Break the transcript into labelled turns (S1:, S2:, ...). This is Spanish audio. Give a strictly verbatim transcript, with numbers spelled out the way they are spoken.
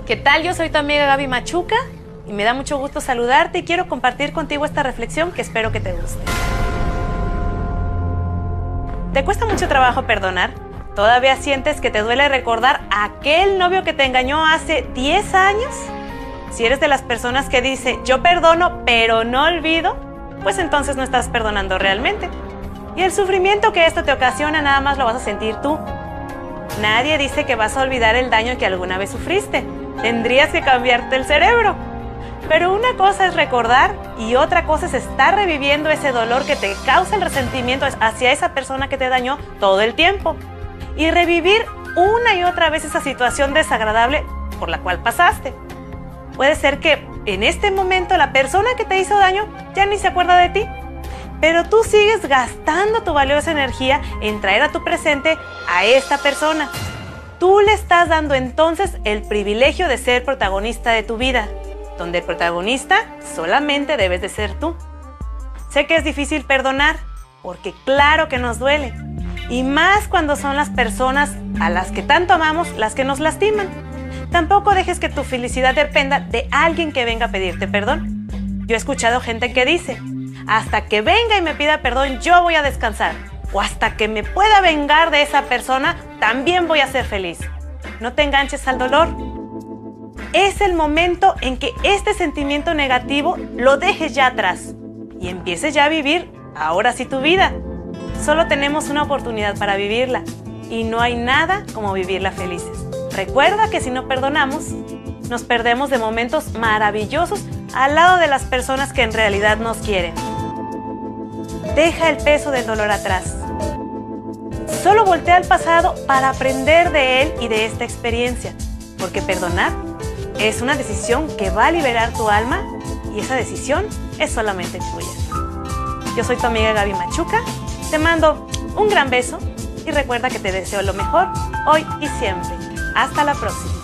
S1: ¿Qué tal? Yo soy tu amiga Gaby Machuca y me da mucho gusto saludarte y quiero compartir contigo esta reflexión que espero que te guste. ¿Te cuesta mucho trabajo perdonar? ¿Todavía sientes que te duele recordar a aquel novio que te engañó hace diez años? Si eres de las personas que dice yo perdono pero no olvido, pues entonces no estás perdonando realmente. Y el sufrimiento que esto te ocasiona nada más lo vas a sentir tú. Nadie dice que vas a olvidar el daño que alguna vez sufriste. Tendrías que cambiarte el cerebro. Pero una cosa es recordar y otra cosa es estar reviviendo ese dolor que te causa el resentimiento hacia esa persona que te dañó todo el tiempo. Y revivir una y otra vez esa situación desagradable por la cual pasaste. Puede ser que en este momento la persona que te hizo daño ya ni se acuerda de ti. Pero tú sigues gastando tu valiosa energía en traer a tu presente a esta persona. Tú le estás dando entonces el privilegio de ser protagonista de tu vida, donde el protagonista solamente debes de ser tú. Sé que es difícil perdonar, porque claro que nos duele, y más cuando son las personas a las que tanto amamos las que nos lastiman. Tampoco dejes que tu felicidad dependa de alguien que venga a pedirte perdón. Yo he escuchado gente que dice, hasta que venga y me pida perdón yo voy a descansar. O hasta que me pueda vengar de esa persona, también voy a ser feliz. No te enganches al dolor. Es el momento en que este sentimiento negativo lo dejes ya atrás y empieces ya a vivir, ahora sí, tu vida. Solo tenemos una oportunidad para vivirla y no hay nada como vivirla felices. Recuerda que si no perdonamos, nos perdemos de momentos maravillosos al lado de las personas que en realidad nos quieren. Deja el peso del dolor atrás. Solo voltea al pasado para aprender de él y de esta experiencia, porque perdonar es una decisión que va a liberar tu alma y esa decisión es solamente tuya. Yo soy tu amiga Gaby Machuca, te mando un gran beso y recuerda que te deseo lo mejor hoy y siempre. Hasta la próxima.